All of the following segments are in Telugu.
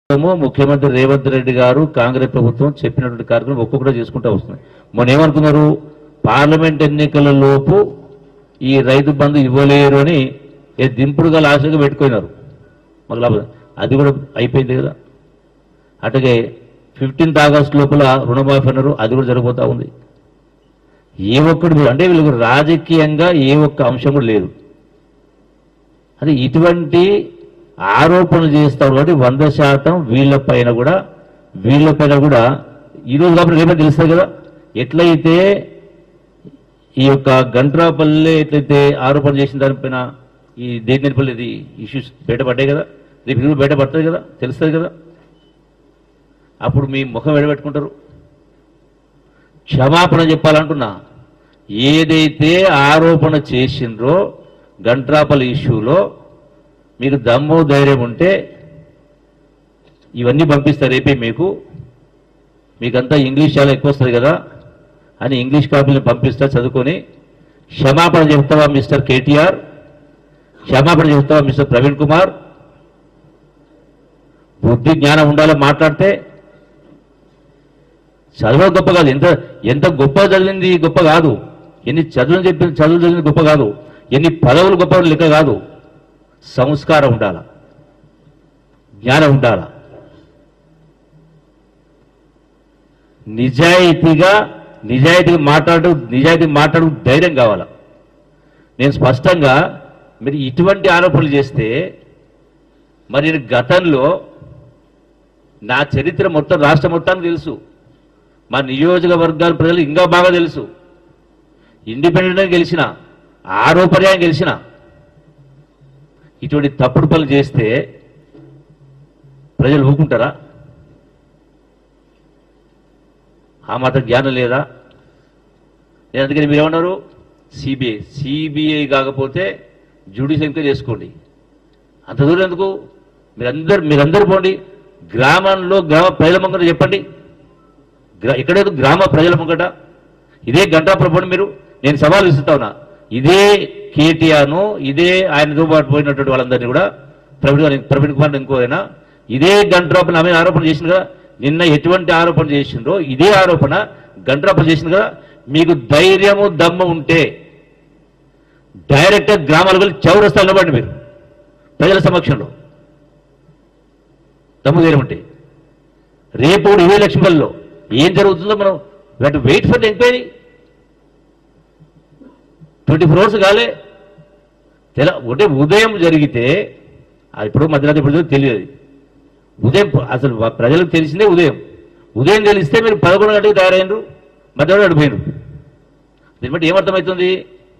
ముఖ్యమంత్రి రేవంత్ రెడ్డి గారు కాంగ్రెస్ ప్రభుత్వం చెప్పినటువంటి కార్యక్రమం ఒక్కొక్కటి చేసుకుంటూ వస్తుంది. మొన్న ఏమనుకున్నారు, పార్లమెంట్ ఎన్నికల లోపు ఈ రైతు బంధు ఇవ్వలేరు అని దింపుడుగా ఆశగా పెట్టుకున్నారు. మళ్ళీ అది కూడా అయిపోయింది కదా. అట్లాగే 15th ఆగస్టు లోపల రుణమాఫీ అన్నారు, అది కూడా జరగబోతా ఉంది. ఏ ఒక్కటి అంటే వీళ్ళకి రాజకీయంగా ఏ ఒక్క అంశం కూడా లేదు. అది ఇటువంటి ఆరోపణలు చేస్తారు కాబట్టి 100% వీళ్ళపైన కూడా ఈరోజు కాబట్టి రేపే తెలుస్తుంది కదా. ఎట్లయితే ఈ యొక్క గంట్రాపల్లి ఎట్లయితే ఆరోపణ చేసిన దానిపైన ఈ దేనిపల్లి ఇది ఇష్యూస్ బయటపడ్డాయి కదా, రేపు ఇది బయటపడుతుంది కదా, తెలుస్తుంది కదా. అప్పుడు మీ ముఖం ఎడబెట్టుకుంటారు. క్షమాపణ చెప్పాలంటున్నా. ఏదైతే ఆరోపణ చేసిండ్రో గంట్రాపల్లి ఇష్యూలో మీకు దమ్ము ధైర్యం ఉంటే ఇవన్నీ పంపిస్తారు రేపే. మీకంతా ఇంగ్లీష్ చాలా ఎక్కువ వస్తుంది కదా అని ఇంగ్లీష్ కాపీని పంపిస్తా, చదువుకొని క్షమాపణ చెప్తావా మిస్టర్ కేటీఆర్, క్షమాపణ చెప్తావా మిస్టర్ ప్రవీణ్ కుమార్. బుద్ధి జ్ఞానం ఉండాలో మాట్లాడితే. చదువు గొప్ప కాదు, ఎంత గొప్ప చదివింది గొప్ప కాదు, ఎన్ని చదువులు చదివింది గొప్ప కాదు, ఎన్ని పదవులు గొప్ప లెక్క కాదు. సంస్కారం ఉండాల, జ్ఞానం ఉండాల, నిజాయితీగా మాట్లాడు ధైర్యం కావాల. నేను స్పష్టంగా మీరు ఇటువంటి ఆరోపణలు చేస్తే మరి నేను గతంలో నా చరిత్ర మొత్తం రాష్ట్ర మొత్తానికి తెలుసు, మా నియోజకవర్గాల ప్రజలు ఇంకా బాగా తెలుసు. ఇండిపెండెంట్గా గెలిచిన, ఆరోపణగా గెలిచిన. ఇటువంటి తప్పుడు పనులు చేస్తే ప్రజలు ఊరుకుంటారా? ఆ మాత్రం జ్ఞానం లేదా? నేను అందుకని మీరేమన్నారు, సిబిఐ కాకపోతే జ్యుడిషియల్ ఎంక్వైరీ చేసుకోండి. అంత దూరం ఎందుకు? మీరందరూ పోండి, గ్రామంలో గ్రామ ప్రజల ముంగట చెప్పండి. ఎక్కడేదో గ్రామ ప్రజల ముంగట ఇదే గంటాపురం మీరు. నేను సవాల్ ఇస్తా ఉన్నా, ఇదే కేటీఆర్ను, ఇదే ఆయనతో పాటు పోయినటువంటి వాళ్ళందరినీ కూడా ప్రవీణ్ కుమార్ ఇంకోరైనా ఇదే గంట్రాపల్లి ఆమె ఆరోపణ చేసింది కదా. నిన్న ఎటువంటి ఆరోపణ చేసిండ్రో ఇదే ఆరోపణ గంట్రాపల్లి చేసింది కదా. మీకు ధైర్యము దమ్ము ఉంటే డైరెక్ట్గా గ్రామాలకు వెళ్ళి చౌరస్తాలు నిలబడండి మీరు ప్రజల సమక్షంలో. దమ్ము ధైర్యం ఉంటే రేపు 20 లక్షల్లో ఏం జరుగుతుందో మనం wait for the enquiry. 24 hours కాలే ఒకటే ఉదయం జరిగితే, ఇప్పుడు మధ్యరాత్రి ఇప్పుడు తెలియదు. ఉదయం అసలు ప్రజలకు తెలిసిందే ఉదయం తెలిస్తే మీరు 11 గంటలకు తయారైనరు, మధ్యలో అడిపోయినరు. దీన్ని బట్టి ఏమర్థమవుతుంది?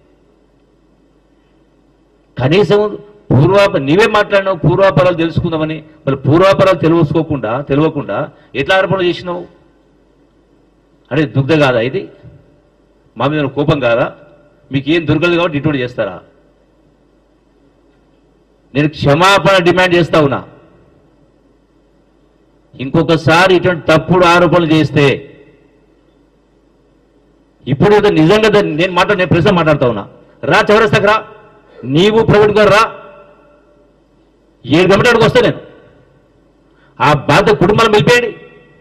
కనీసం నీవే మాట్లాడినావు పూర్వాపరాలు తెలుసుకుందామని, మరి పూర్వాపరాలు తెలియకుండా ఎట్లా ఆరోపణలు చేసినావు? అంటే దుగ్ధ కాదా ఇది? మా మీద కోపం కాదా? మీకు ఏం దొరకదు కాబట్టి ఇటువంటి చేస్తారా? నేను క్షమాపణ డిమాండ్ చేస్తా ఉన్నా. ఇంకొకసారి ఇటువంటి తప్పుడు ఆరోపణలు చేస్తే ఇప్పుడు నిజంగా నేను ప్రశ్న మాట్లాడుతా ఉన్నా. రా చౌరస్తాకు రా, నీవు ప్రవీణ్ గారు రా, 7 గంటలకు వస్తే నేను ఆ బాధ్యత కుటుంబాలను పిలిపేయండి.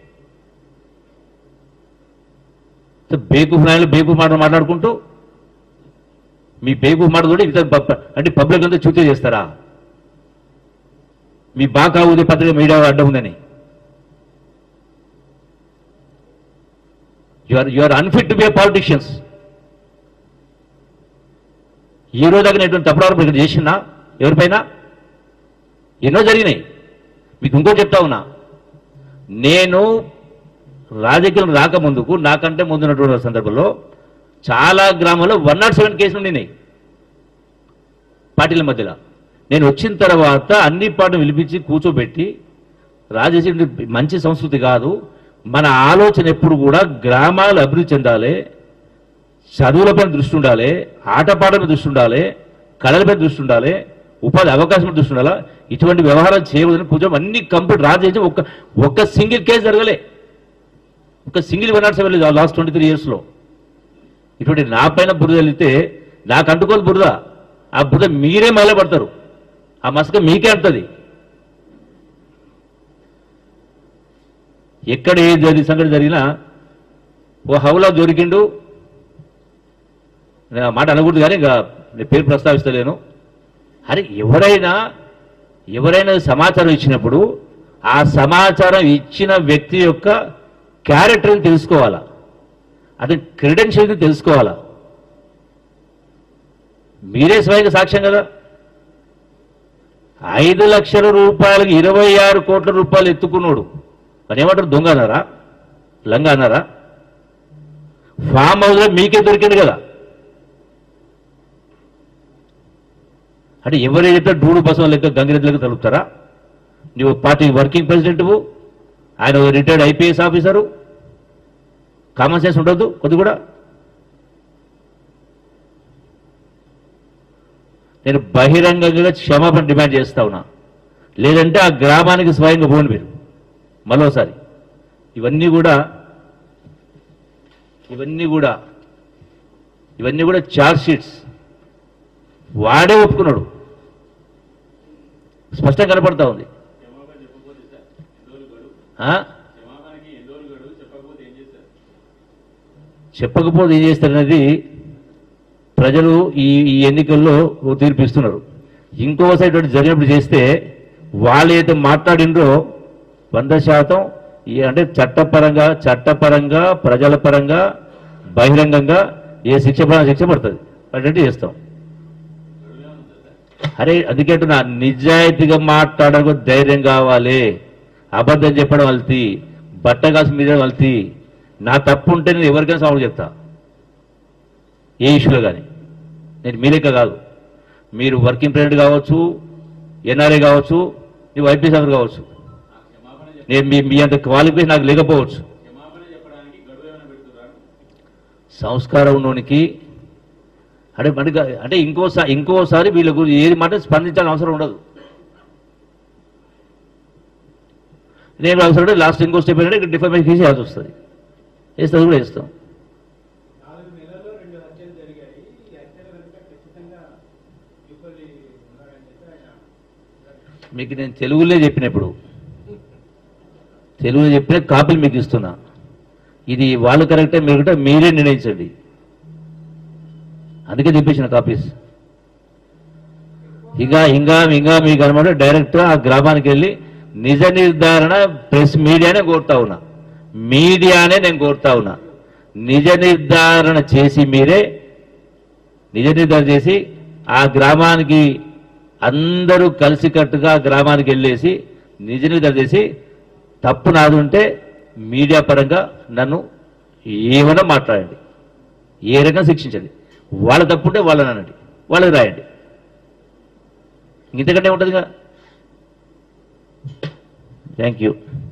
బేకూఫ్ నాయలు బేకూఫ్ మాట్లాడుకుంటూ మీ బేకూఫ్ మాటతోటి అంటే పబ్లిక్ అంతా చూతే చేస్తారా? మీ బాగా ఉదయ పత్రిక మీడియా అడ్డం ఉందని. You are unfit to be a politicians. ఈ రోజు దాకా నేను తప్పుడు ఆరోపణ ఇక్కడ చేసినా ఎవరిపైన? ఎన్నో జరిగినాయి. మీకు ఇంకో చెప్తా ఉన్నా, నేను రాజకీయం రాకముందుకు నాకంటే ముందున్నటువంటి సందర్భంలో చాలా గ్రామాల్లో 107 కేసులు ఉన్నాయి పార్టీల మధ్యలో. నేను వచ్చిన తర్వాత అన్ని పార్టీలు పిలిపించి కూర్చోబెట్టి, రాజకీయం మంచి సంస్కృతి కాదు, మన ఆలోచన ఎప్పుడు కూడా గ్రామాలు అభివృద్ధి చెందాలి, చదువులపై దృష్టి ఉండాలి, ఆటపాటలపై దృష్టి ఉండాలి, కళలపై దృష్టి ఉండాలి, ఉపాధి అవకాశం దృష్టి ఉండాలా. ఇటువంటి వ్యవహారాలు చేయవద్దని కూర్చొని అన్ని కంప్లీట్ రాజకీయం ఒక్క సింగిల్ కేసు జరగలే, ఒక సింగిల్ 107 లేదు లాస్ట్ 23 yearsలో. ఇటువంటి నా పైన బురద వెళ్తే నాకు అంటుకోదు బురద, ఆ బురద మీరే మైలపడతారు, ఆ మసక మీకే అంటది. ఎక్కడ ఏ సంఘటన జరిగినా ఓ హౌలా దొరికిండు, నేను ఆ మాట అనకూడదు కానీ ఇంకా నేను పేరు ప్రస్తావిస్తలేను. అరే ఎవరైనా సమాచారం ఇచ్చినప్పుడు ఆ సమాచారం ఇచ్చిన వ్యక్తి యొక్క క్యారెక్టర్ని తెలుసుకోవాలా, అతని క్రెడెన్షియల్ని తెలుసుకోవాలా. మీరే స్వయంగా సాక్ష్యం కదా. 5 లక్షల రూపాయలకి 26 కోట్ల రూపాయలు ఎత్తుకున్నాడు అని ఏమంటారు? దొంగ అన్నారా, లంగ అన్నారా? ఫామ్ హౌస్లో మీకే దొరికింది కదా. అంటే ఎవరైతే డూడు బసం లెక్క గంగిరెద్దు లెక్క తలుపుతారా? నువ్వు పార్టీ వర్కింగ్ ప్రెసిడెంట్వు, ఆయన retired IPS officer, common sense ఉండొద్దు కొద్ది కూడా. నేను బహిరంగంగా క్షమాపణ డిమాండ్ చేస్తా ఉన్నా, లేదంటే ఆ గ్రామానికి స్వయంగా పోను మీరు మరోసారి. ఇవన్నీ కూడా చార్జ్ షీట్స్ వాడే ఒప్పుకున్నాడు, స్పష్టంగా కనపడతా ఉంది. చెప్పకపోతే ఏం చేస్తారనేది ప్రజలు ఈ ఎన్నికల్లో తీర్పిస్తున్నారు. ఇంకోసారి ఇటువంటి జరిగినప్పుడు చేస్తే వాళ్ళు ఏదైతే మాట్లాడినరో 100% అంటే చట్టపరంగా ప్రజల పరంగా బహిరంగంగా ఏ శిక్ష పడుతుంది అటువంటి చేస్తాం. అరే అందుకే నా నిజాయితీగా మాట్లాడడానికి ధైర్యం కావాలి. అబద్ధం చెప్పడం వల్తి, బట్ట కాసు మీద వల్తి. నా తప్పు ఉంటే నేను ఎవరికైనా సవాలు చెప్తా, ఏ ఇష్యూలో కానీ. నేను మీ లెక్క కాదు, మీరు వర్కింగ్ ప్రెసిడెంట్ కావచ్చు, ఎన్ఆర్ఐ కావచ్చు, నువ్వు ఐపీఎస్ ఆఫీసర్ కావచ్చు. నేను మీ అంత క్వాలిఫికేషన్ నాకు లేకపోవచ్చు. సంస్కారం ఉన్నోనికి అంటే ఇంకోసారి వీళ్ళ గురించి ఏది మాట స్పందించాల్సిన అవసరం ఉండదు. నేను అవసరం లాస్ట్ ఇంకో స్టెప్ ఏంటంటే ఇక్కడ డిఫర్మేషన్ చేయాల్సి వస్తుంది. వేస్తుంది కూడా వేస్తాం. మీకు నేను తెలుగులో చెప్పినప్పుడు కాపీలు మీకు ఇస్తున్నా. ఇది వాళ్ళు కరెక్టే మీరు మీరే నిర్ణయించండి. అందుకే తెప్పించిన కాపీస్. ఇంకా మీకు అనమాట డైరెక్ట్గా ఆ గ్రామానికి వెళ్ళి నిజ నిర్ధారణ ప్రెస్ మీడియానే కోరుతా ఉన్నా, నేను కోరుతా ఉన్నా. నిజ నిర్ధారణ చేసి మీరే ఆ గ్రామానికి అందరూ కలిసికట్టుగా గ్రామానికి వెళ్ళేసి నిజ నిర్ధారణ చేసి తప్పు నాది ఉంటే మీడియా పరంగా నన్ను ఏమైనా మాట్లాడండి, ఏ రకంగా శిక్షించండి. వాళ్ళ తప్పుంటే వాళ్ళని అనండి, వాళ్ళకి రాయండి. ఇంతకంటే ఉంటుందిగా. Thank you.